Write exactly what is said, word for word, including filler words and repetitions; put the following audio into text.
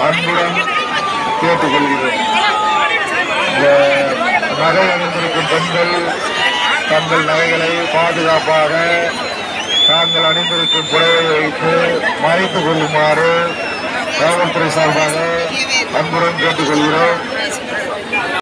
அன்புடன் கேட்டுக்கொள்கிறோம். இந்த நகை அணிந்திருக்கும் பெண்கள் தங்கள் நகைகளை பாதுகாப்பாக தாங்கள் அணிந்திருக்கும் புடவை வைத்து மறைத்துக் கொள்ளுமாறு காவல்துறை சார்பாக அன்புடன் கேட்டுக்கொள்கிறோம்.